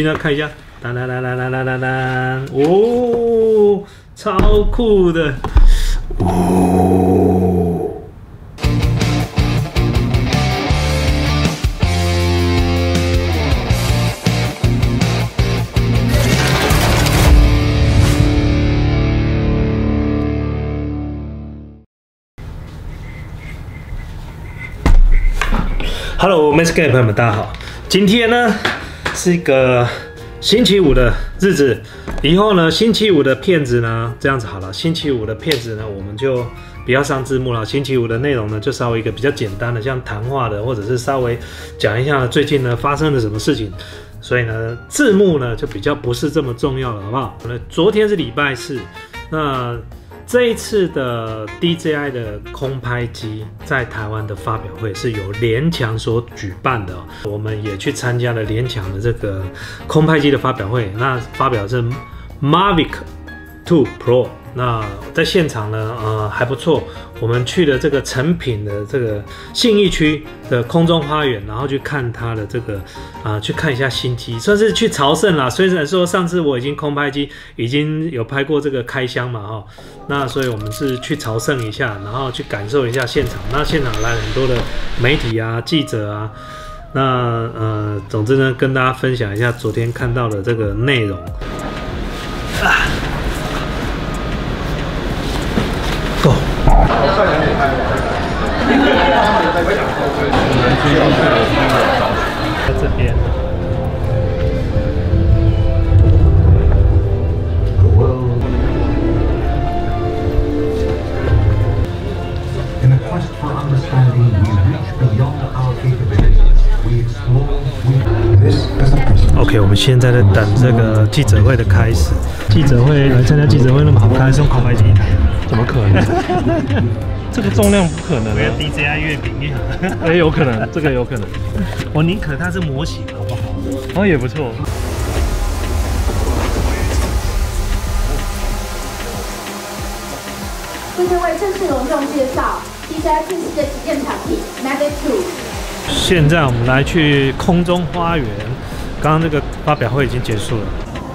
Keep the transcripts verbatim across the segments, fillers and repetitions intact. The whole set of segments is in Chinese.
现在看一下，当当当当当当当当，哦，超酷的，哦。 Hello，Manscaped 朋友们，大家好。今天呢是一个星期五的日子，以后呢星期五的片子呢，这样子好了。星期五的片子呢，我们就不要上字幕了。星期五的内容呢，就稍微一个比较简单的，像谈话的，或者是稍微讲一下最近呢发生了什么事情。所以呢，字幕呢就比较不是这么重要了，好不好？那昨天是礼拜四，那。 这一次的 D J I 的空拍机在台湾的发表会是由联强所举办的、哦，我们也去参加了联强的这个空拍机的发表会。那发表是 Mavic 二 Pro， 那在现场呢，呃还不错。我们去了这个诚品的这个信义区的空中花园，然后去看它的这个啊、呃，去看一下新机，算是去朝圣啦。虽然说上次我已经空拍机已经有拍过这个开箱嘛，哈，那所以我们是去朝圣一下，然后去感受一下现场。那现场来很多的媒体啊、记者啊，那呃，总之呢，跟大家分享一下昨天看到的这个内容。啊 Go。 在这边。OK， 我们现在在等这个记者会的开始。记者会来参加记者会那么好看，是用空拍机台？怎么可能？这个重量不可能、啊。D J I 月饼面，哎，有可能，这个有可能。我宁可它是模型，好不好？哦，也不错。 接着为正式隆重介绍 D J I 正式的旗舰产品 Mavic 二。 现在我们来去空中花园，刚刚这个发表会已经结束了。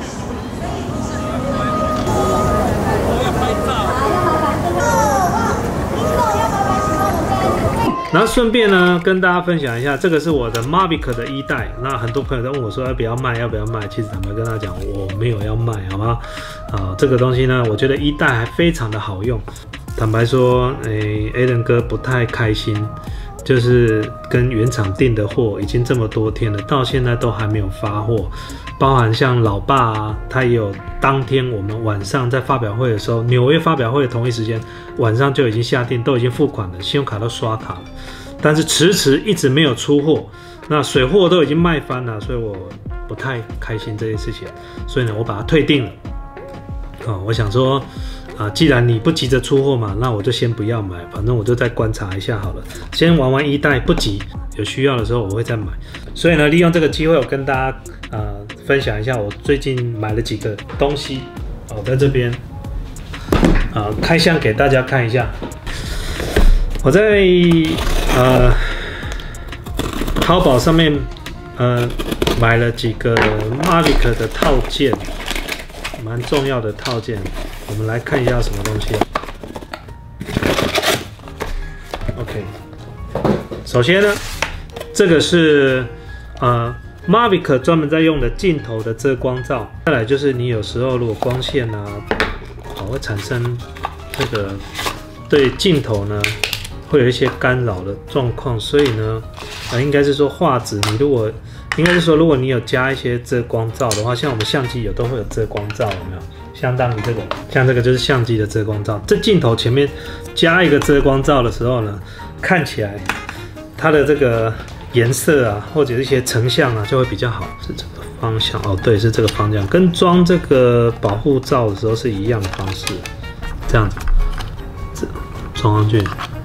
然后顺便呢，跟大家分享一下，这个是我的 Mavic 的一代。那很多朋友在问我说要不要卖，要不要卖？其实坦白跟大家讲，我没有要卖，好吗？啊，这个东西呢，我觉得一代还非常的好用。坦白说，诶 ，Alan 哥不太开心，就是跟原厂订的货已经这么多天了，到现在都还没有发货。包含像老爸啊，他也有当天我们晚上在发表会的时候，纽约发表会的同一时间，晚上就已经下定，都已经付款了，信用卡都刷卡了，但是迟迟一直没有出货，那水货都已经卖翻了，所以我不太开心这件事情，所以呢，我把它退订了。哦，我想说，啊，既然你不急着出货嘛，那我就先不要买，反正我就再观察一下好了，先玩玩一代，不急，有需要的时候我会再买。所以呢，利用这个机会，我跟大家呃分享一下我最近买了几个东西。哦，在这边啊、呃、开箱给大家看一下。我在呃淘宝上面呃买了几个 Mavic 的套件，蛮重要的套件。我们来看一下什么东西。OK， 首先呢，这个是呃 Mavic 专门在用的镜头的遮光罩。再来就是你有时候如果光线啊，哦会产生这个对镜头呢会有一些干扰的状况，所以呢，呃应该是说画质，你如果应该是说如果你有加一些遮光罩的话，像我们相机有都会有遮光罩，有没有？相当于这个，像这个就是相机的遮光罩。这镜头前面加一个遮光罩的时候呢，看起来它的这个颜色啊，或者一些成像啊，就会比较好。是这个方向哦，对，是这个方向，跟装这个保护罩的时候是一样的方式。这样子，这装上去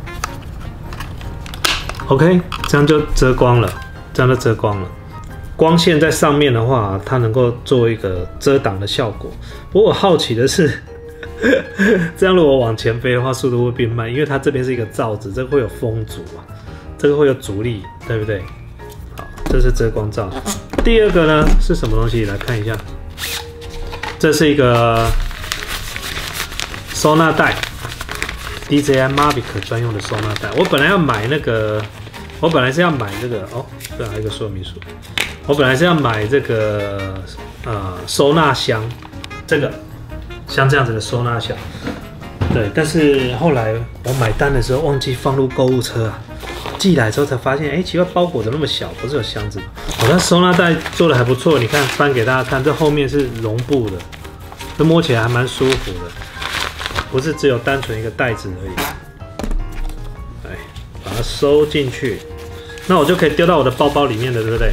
，OK， 这样就遮光了，这样就遮光了。光线在上面的话，它能够做一个遮挡的效果。不过我好奇的是，这样如果往前飞的话，速度会变慢，因为它这边是一个罩子，这个会有风阻啊，这个会有阻力，对不对？好，这是遮光罩。 第二个呢是什么东西？来看一下，这是一个收纳袋 ，D J I Mavic 专用的收纳袋。我本来要买那个，我本来是要买这个哦，这还有一个说明书。我本来是要买这个呃收纳箱，这个像这样子的收纳箱。对，但是后来我买单的时候忘记放入购物车啊。寄来之后才发现，哎，奇怪，包裹怎么那么小？不是有箱子吗？哦，那收纳袋做的还不错，你看翻给大家看，这后面是绒布的，这摸起来还蛮舒服的，不是只有单纯一个袋子而已。哎，把它收进去，那我就可以丢到我的包包里面的，对不对？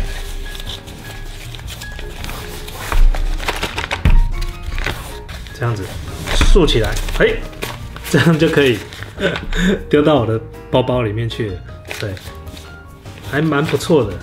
这样子竖起来，哎，这样就可以丢到我的包包里面去了。对，还蛮不错的。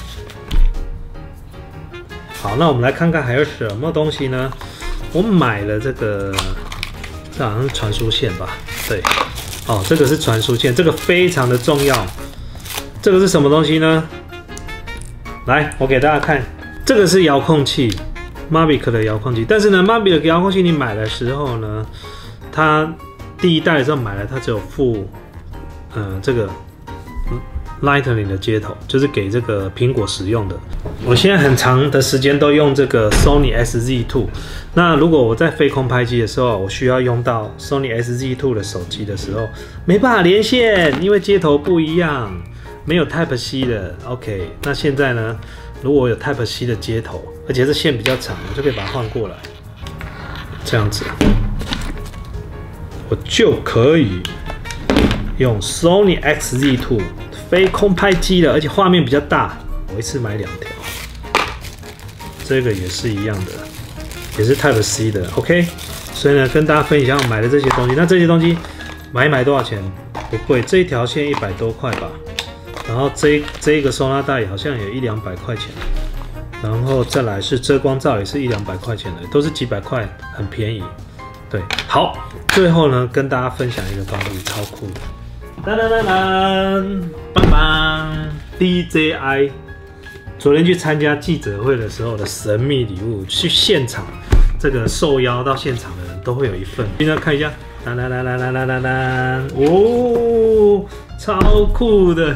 好，那我们来看看还有什么东西呢？我买了这个，这好像是传输线吧？对，哦，这个是传输线，这个非常的重要。这个是什么东西呢？来，我给大家看，这个是遥控器 ，Mavic 的遥控器。但是呢 ，Mavic 的遥控器你买的时候呢，它第一代的时候买了，它只有附，呃，这个。Lightning 的接头就是给这个苹果使用的。我现在很长的时间都用这个 Sony S Z 二。那如果我在飞空拍机的时候，我需要用到 Sony S Z 二的手机的时候，没办法连线，因为接头不一样，没有 Type C 的。OK， 那现在呢，如果我有 Type C 的接头，而且这线比较长，我就可以把它换过来，这样子，我就可以用 Sony X Z 二。飞空拍机的，而且画面比较大，我一次买两条。这个也是一样的，也是 Type C 的 ，OK。所以呢，跟大家分享我买的这些东西。那这些东西买一买多少钱？不贵，这一条线一百多块吧。然后这这一个收纳袋好像有一两百块钱。然后再来是遮光罩，也是一两百块钱的，都是几百块，很便宜。对，好，最后呢，跟大家分享一个东西，超酷的。当当当当，棒棒 ！D J I 昨天去参加记者会的时候的神秘礼物，去现场这个受邀到现场的人都会有一份。现在看一下，当当当当当当当当，哦，超酷的！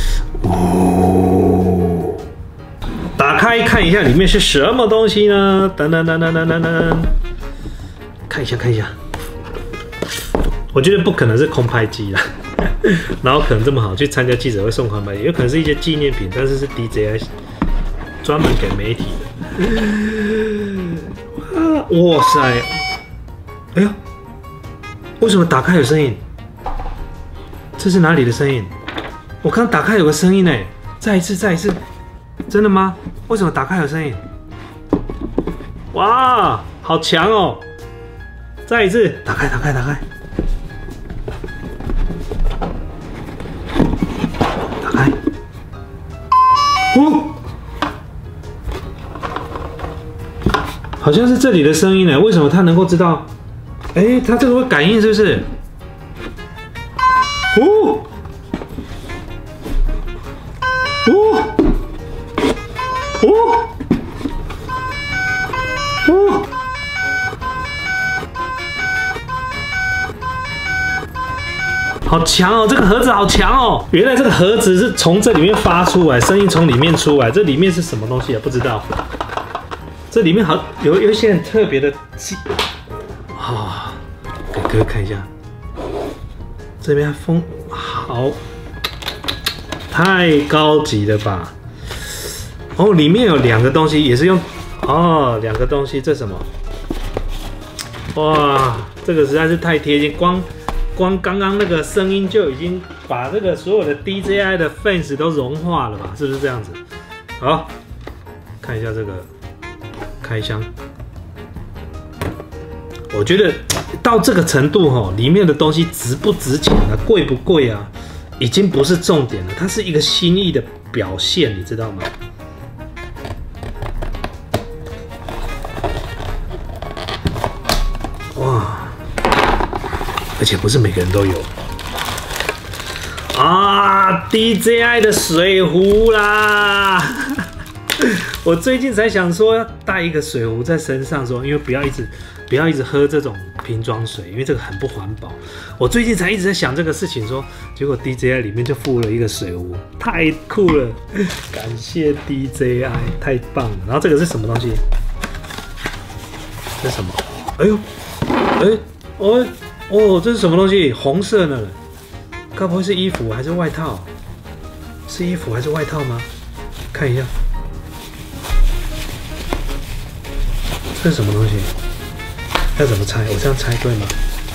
哦，打开看一下里面是什么东西呢？等等等等等等等，看一下看一下，我觉得不可能是空拍机啦。然后可能这么好去参加记者会送款买，有可能是一些纪念品，但是是 D J I 专门给媒体的。哇塞！哎呦，为什么打开有声音？这是哪里的声音？我刚打开有个声音哎，再一次，再一次，真的吗？为什么打开有声音？哇，好强哦！再一次，打开，打开，打开。哦，好像是这里的声音呢。为什么它能够知道？哎、欸，它这个会感应是不是？哦，哦，哦，哦，好强哦！这个盒子好强哦！原来这个盒子是从这里面发出来，声音从里面出来。这里面是什么东西啊？不知道。这里面好有有一些很特别的机啊，给各位看一下。这边风好，太高级了吧？哦，里面有两个东西，也是用哦，两个东西，这什么？哇，这个实在是太贴近，光。光刚刚那个声音就已经把这个所有的 D J I 的 fans 都融化了吧？是不是这样子？好，看一下这个开箱。我觉得到这个程度哈，里面的东西值不值钱啊，贵不贵啊，已经不是重点了，它是一个心意的表现，你知道吗？哇！而且不是每个人都有啊 ！D J I 的水壶啦， 我最近才想说要带一个水壶在身上说，因为不要一直不要一直喝这种瓶装水，因为这个很不环保。我最近才一直在想这个事情说，结果 D J I 里面就附了一个水壶，太酷了，感谢 D J I， 太棒了。然后这个是什么东西？这是什么？哎呦，哎，哦哦，这是什么东西？红色的，该不会是衣服还是外套？是衣服还是外套吗？看一下。这是什么东西？要怎么猜？我这样猜对吗？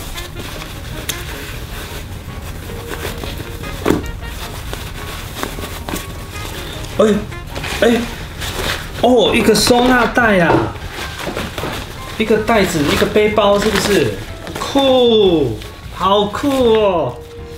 哎哎哦，一个收纳袋呀、啊，一个袋子，一个背包，是不是？酷，好酷哦！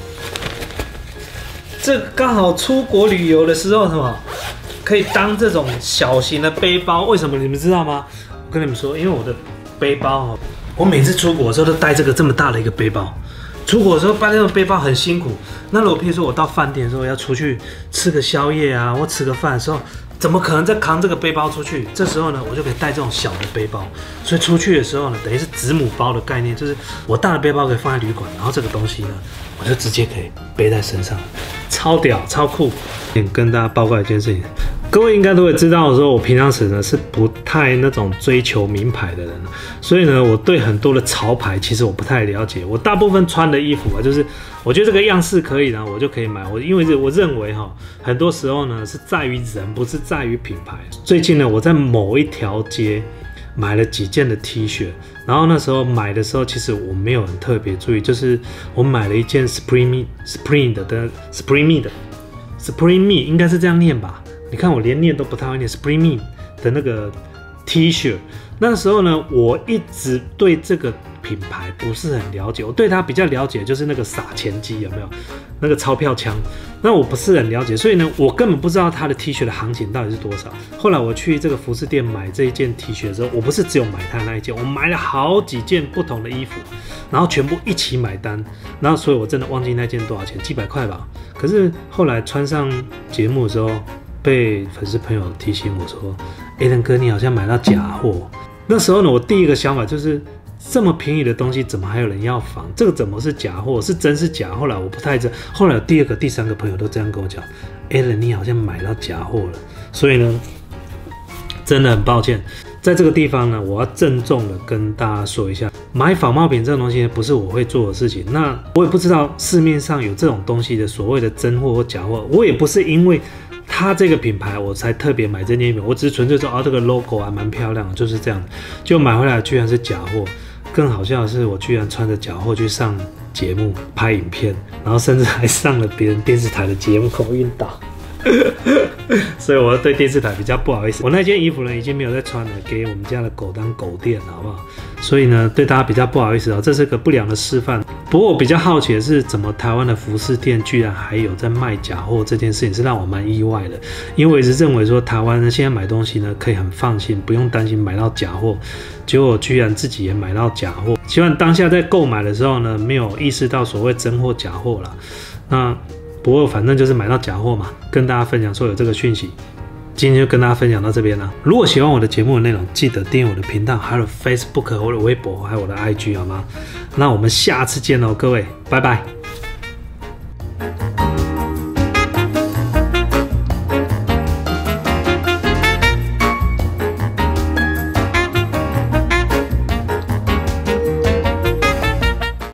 这刚好出国旅游的时候，什么可以当这种小型的背包？为什么你们知道吗？我跟你们说，因为我的背包哦，我每次出国的时候都带这个这么大的一个背包。出国的时候背这种背包很辛苦。那如果譬如说我到饭店的时候要出去吃个宵夜啊，或吃个饭的时候，怎么可能再扛这个背包出去？这时候呢，我就可以带这种小的背包。所以出去的时候呢，等于是子母包的概念，就是我大的背包可以放在旅馆，然后这个东西呢，我就直接可以背在身上，超屌，超酷。跟大家报告一件事情。各位应该都会知道，说我平常时呢是不太那种追求名牌的人，所以呢，我对很多的潮牌其实我不太了解。我大部分穿的衣服啊，就是我觉得这个样式可以呢，我就可以买。我因为我认为哈，很多时候呢是在于人，不是在于品牌。最近呢，我在某一条街买了几件的 T 恤，然后那时候买的时候，其实我没有很特别注意，就是我买了一件 Spring Spring 的的 Spring Me 的 Spring Me 应该是这样念吧。你看我连念都不太会念 Spring Me 的那个 T 恤，那时候呢，我一直对这个品牌不是很了解，我对它比较了解就是那个撒钱机有没有？那个钞票枪，那我不是很了解，所以呢，我根本不知道它的 T 恤的行情到底是多少。后来我去这个服饰店买这一件 T 恤的时候，我不是只有买它那一件，我买了好几件不同的衣服，然后全部一起买单，然后所以我真的忘记那件多少钱，几百块吧。可是后来穿上节目的时候，被粉丝朋友提醒我说 ：“Alan 哥，你好像买到假货。”那时候呢，我第一个想法就是这么便宜的东西，怎么还有人要仿？这个怎么是假货？是真是假？后来我不太知道。后来有第二个、第三个朋友都这样跟我讲 ：“Alan， 你好像买到假货了。”所以呢，真的很抱歉，在这个地方呢，我要郑重的跟大家说一下，买仿冒品这种东西不是我会做的事情。那我也不知道市面上有这种东西的所谓的真货或假货，我也不是因为它这个品牌我才特别买这件衣服，我只是纯粹说啊，这个 logo 还蛮漂亮的，就是这样。就买回来居然是假货，更好笑的是，我居然穿着假货去上节目拍影片，然后甚至还上了别人电视台的节目，口晕倒。所以我对电视台比较不好意思。我那件衣服呢已经没有在穿了，给我们家的狗当狗垫，好不好？所以呢，对大家比较不好意思啊、哦，这是个不良的示范。不过我比较好奇的是，怎么台湾的服饰店居然还有在卖假货这件事情，是让我蛮意外的。因为我一直认为说，台湾呢现在买东西呢可以很放心，不用担心买到假货。结果居然自己也买到假货。希望当下在购买的时候呢，没有意识到所谓真货假货啦。那不过反正就是买到假货嘛，跟大家分享说有这个讯息。今天就跟大家分享到这边了。如果喜欢我的节目的内容，记得订阅我的频道，还有 Facebook 或者微博，还有我的 I G 好吗？那我们下次见喽，各位，拜拜。